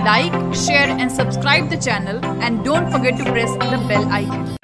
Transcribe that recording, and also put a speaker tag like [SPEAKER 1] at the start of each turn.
[SPEAKER 1] like, share and subscribe the channel, and don't forget to press the bell icon.